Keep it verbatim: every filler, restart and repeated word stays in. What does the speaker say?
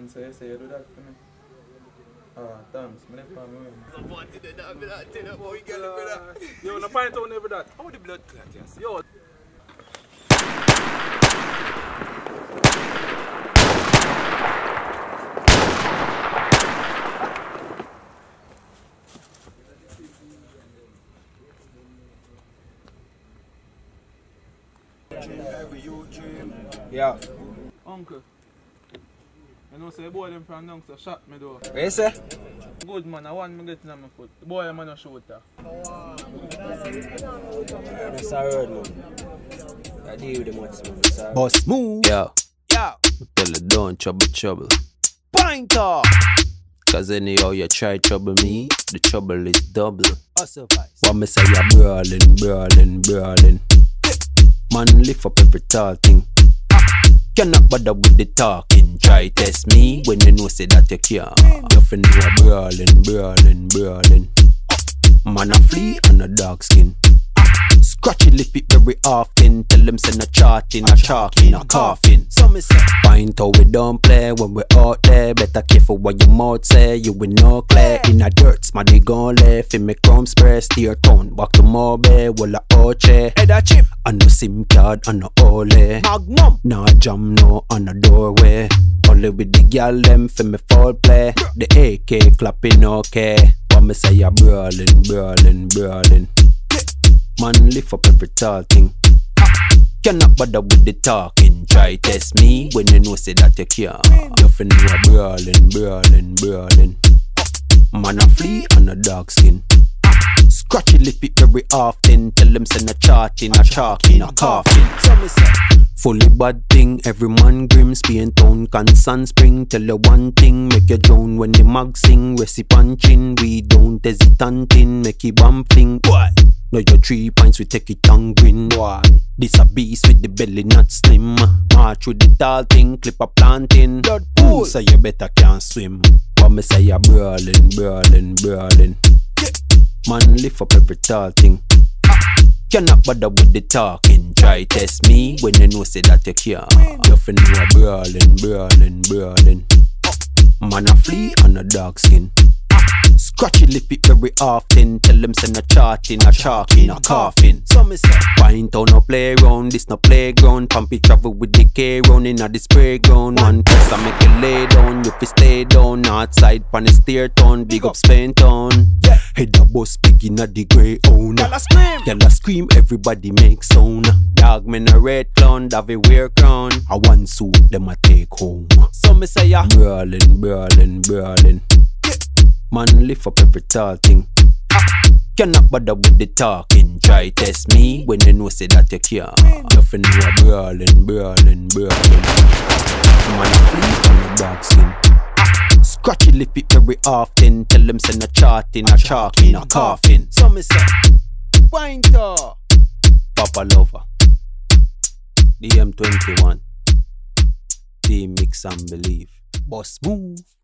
man, so you say you do that for me. Ah, thanks. I'm not for me. I'm wanting to that, but I tell you about we get it, brother. Yo, no find out never that. How the blood clot, yes? Yo. Yeah. Uncle. You know, say the boy them from down, so shot me though. What you say? Good man, I want me get in my foot. The boy I'm not shooter. That's a road, man. I deal with the much, man. That's a Boss move. Yo. Yo. Tell you don't trouble trouble. Pointer. Cause anyhow you try trouble me, the trouble is double. Also vice. What me say you brawling, brawling, brawling. Man lift up every tall thing. Cannot bother with the talking. Try test me when you know say that you can't. You fin know a brawling, brawling, brawling. Man a flea and a dark skin. Scratchy lip it very often. Tell them send a charting, a chalking, a coughing. So me say, Find how we don't play when we out there. Better careful what your mouth say. You will no clear in a dirt. Smaddy gon' left in me chrome spray. Steer town back to Mobe. Walla oche. head a chip. And no SIM card and no ole. Magnum. Nah jam no on a doorway. Only with the gal them for me fall play. The A K clapping okay. What me say ya brawling, brawling, brawling. Man lift up every tall thing. Cannot bother with the talking. Try test me when you know say that you can't. You fin know a brawling, brawling, brawling. Man a flea and a dark skin. Scratchy lip it very often. Tell them send a charting, a chalking, a coughing. So me say, Fully bad thing, every man grim. Spain town, Constant Spring. Tell you one thing, make you drown when the mag sing. Recipe punching, we don't hesitanting. Make it bumping, boy. Now your three pints we take it and grin, boy. This a beast with the belly not slim. March with the tall thing, clip a planting. blood Ooh, pool. so you better can't swim. What me say you brawling, brawling, brawling. Man lift up every tall thing. Cannot bother with the talking. Try test me when you know say that you can't. You fin know a brawling, brawling, brawling. Man a flea and a dark skin. Scratchy lip it very often. Tell them send a charting, a chalking, a coughing. So me say, Find out no playground, this no playground. Pumpy travel with the K round in a the spray ground. One press I make you lay down, you fi stay down. Outside pan the stair town, big up Spain town. yeah. Head a bus big inna the grey own. Y'all a scream. Y'all a scream, everybody make sound. Dog men a red clown, Davy wear crown. A one suit them a take home. So me say, ya. Brawling, brawling, brawling. Man lift up every tall thing. Cannot bother with the talking. Try test me when you know say that you can't. You fin know a brawling, brawling, brawling. Man flea on the dark skin. Scratchy lip it very often. Tell them send a charting, a chalking, a coughing. So me say, Pointer. Papa Lover, D M twenty-one, Team Mix and Believe. Boss move.